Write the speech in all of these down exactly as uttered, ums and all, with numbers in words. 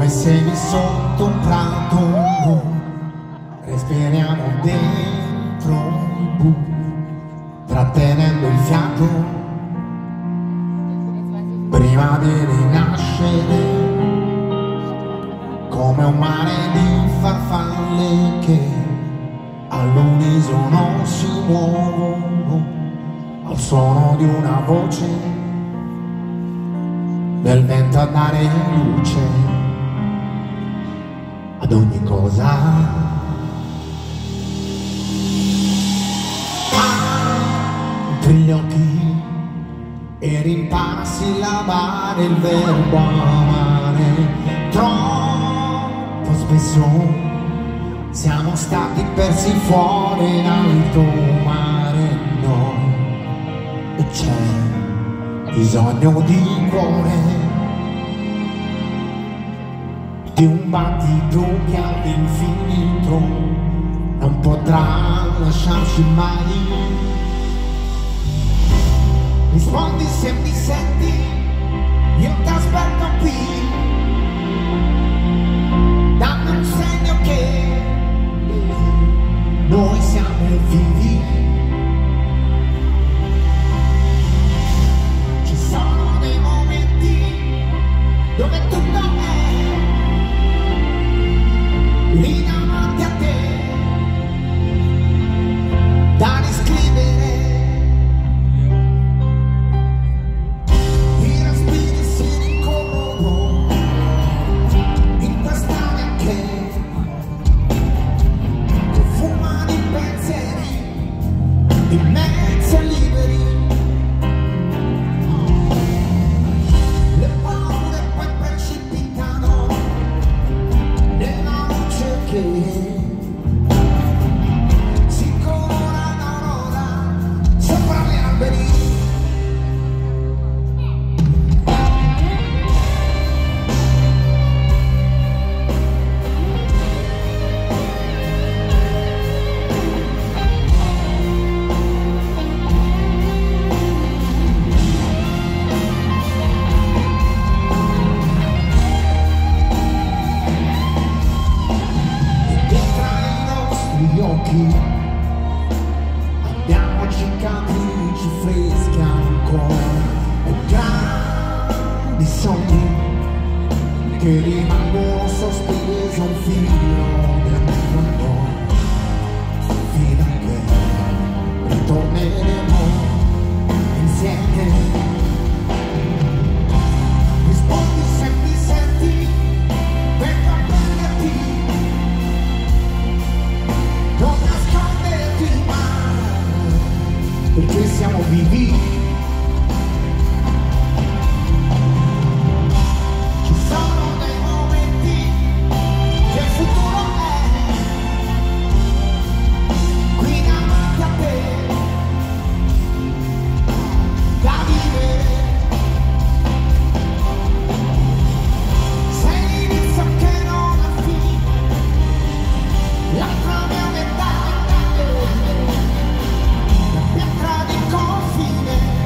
come semi sotto un prato, respiriamo dentro un buco, trattenendo il fiato prima di rinascere, come un mare di farfalle che all'unisono si muovono al suono di una voce del vento a dare luce ad ogni cosa. Apri gli occhi e rimpassi lavare il verbo amare. Troppo spesso siamo stati persi fuori in alto mare, noi, e c'è bisogno di cuore, di un battito che all'infinito non potrà lasciarci mai. Rispondi se mi senti, io ti aspetto qui, dammi un segno che noi siamo vivi. Ci sono dei momenti dove tutto è lì davanti a te, da riscrivere. I respiri si rincorrono in quest'aria che fuma di pensieri immensi e liberi. Le paure poi precipitano nella luce che si colora d'aurora sopra gli alberi. Occhi abbiamo cicatrici fresche ancora e grandi sogni che rimangono sospesi a un filo dentro noi, fino a che ritorneremo insieme. Rispondi se mi senti, vengo a prenderti, non nasconderti mai, perché siamo vivi. Ci sono dei momenti che il futuro è qui davanti a te, da vivere. Sei l'inizio che non ha fine, l'altra mia metà, la pietra di confine.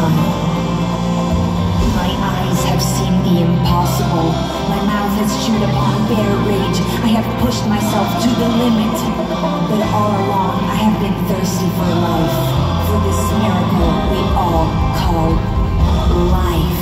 sun. My eyes have seen the impossible. My mouth has chewed upon bare rage. I have pushed myself to the limit. But all along, I have been thirsty for life. For this miracle we all call life.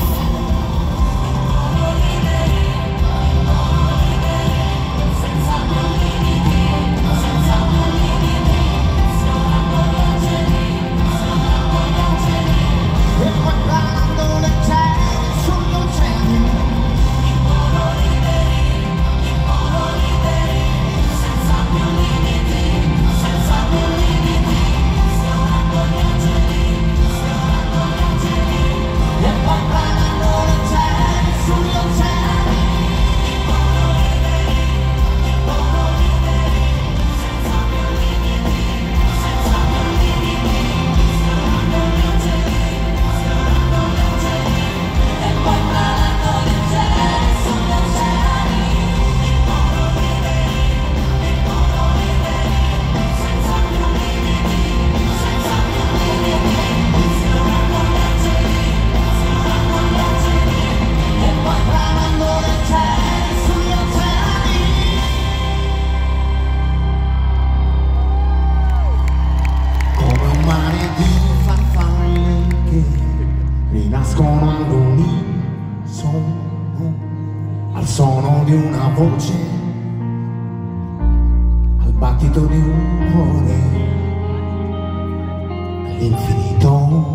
Al suono di una voce, al battito di un cuore, all'infinito.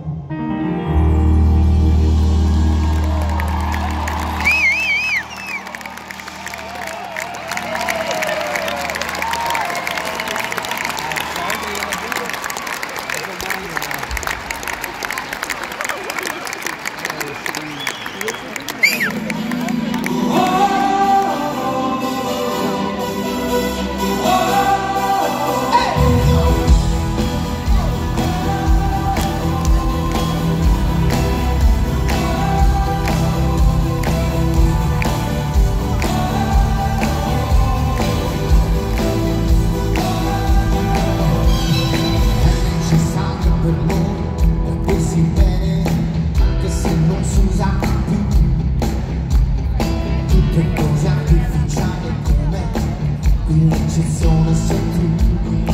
L'eccezione sei tu,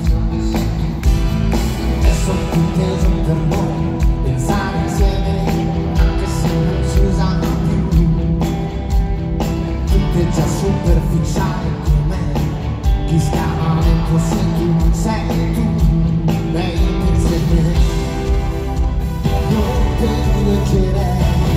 è sottinteso per noi pensare insieme, anche se non si usano più. Tutto è già superficiale come chi scava nel tuo sei tu, sei tu, lei pensa a me, non te li leggerei.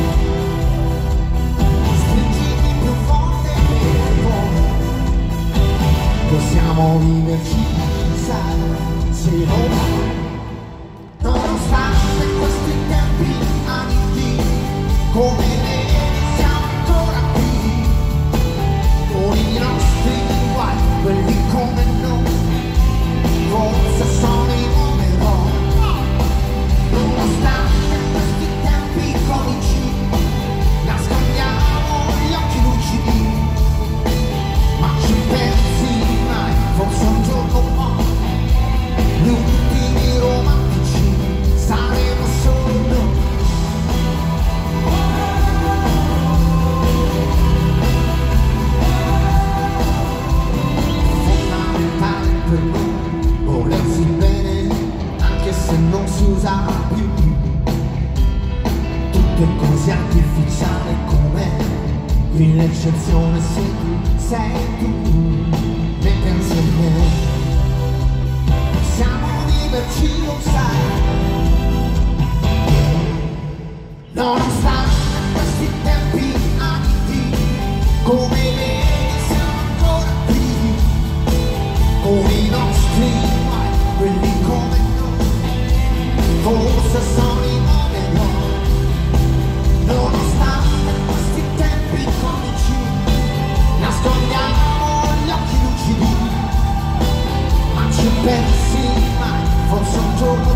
Possiamo viverci, sai, se vuoi. Nonostante questi tempi antichi, come me siamo ancora qui, con i nostri guai, quelli come noi, forse sono i numerò. Nonostante questi tempi comici, nascondiamo gli occhi lucidi, ma ci pensi mai, forse un giorno fa, gli ultimi romantici saremo solo noi. Fondamentale per noi volersi bene, anche se non si usa più. Tutto è così artificiale com'è, qui l'eccezione sei tu, sei tu. Ne pensi a me, possiamo viverci, lo sai. Nonostante questi tempi antichi, come vedi siamo ancora qui, con i nostri guai, quelli come noi, forse sono i nuovi. Nonostante questi tempi comici, nascondiamo gli occhi lucidi, ma ci pensi mai, forse un giorno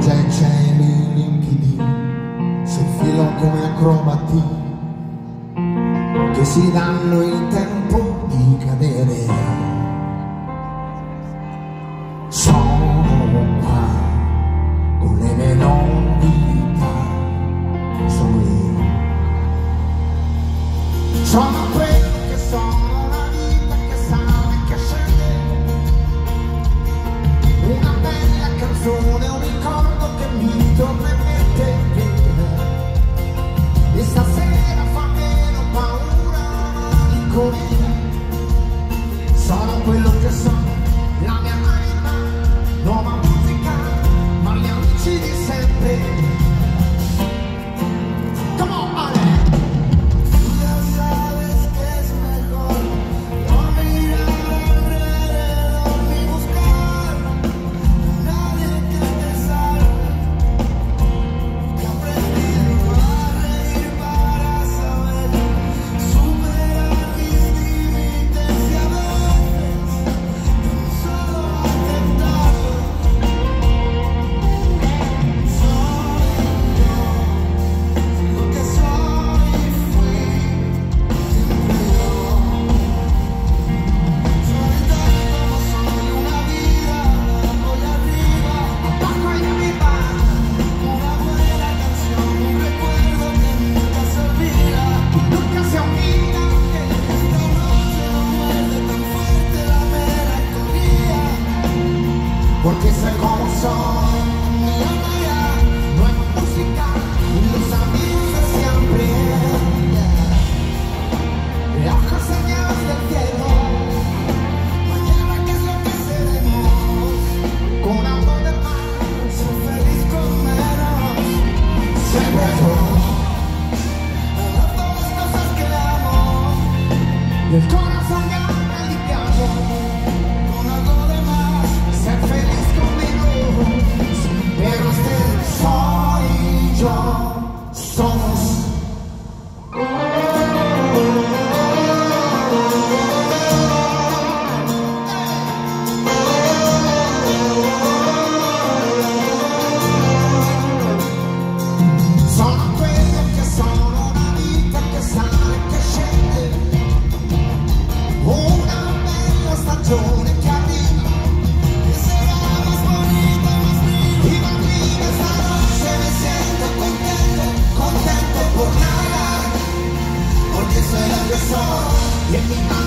già i cieli limpidi si infilano come acrobati che si danno il tempo di cadere. Sono qua con le mie novità, sono io, sono quello che sono, una vita che sale e che scende, una bella canzone, un ricordo che mi torna in mente, e stasera fa meno paura malinconia. Sono quello che sono, la mia anima, nuova musica, ma gli amici di sempre. Come on, Ale! Tú ya sabes que es mejor no mirar alrededor ni buscar a nadie que te salve, que aprendido a reír para saber superar mis límites y a veces tan solo aceptarlo. Soy yo, lo que soy y fui siempre yo. Soy tal como soy, una vida abajo y arriba, abajo y arriba, una buena canción, un recuerdo que nunca se olvida, nunca se olvida, que esta noche no muerde tan fuerte la melancolía, porque sé cómo soy, mi alma ya, nueva música, los amigos de siempre, ojos señados del cielo, mañana qué es lo que seremos, con algo de más, ser feliz con menos, siempre yo, hablando las cosas que amo, y el corazón ya lidiado, con algo de más, ser feliz con menos, pero este soy yo, somos. Sono quello che sono, una vita che sale e che scende, una bella stagione che arriva, che sarà más bonita, más viva, y más viva esta noche. Me siento contento, contento por nada, porque soy lo que soy, y en mi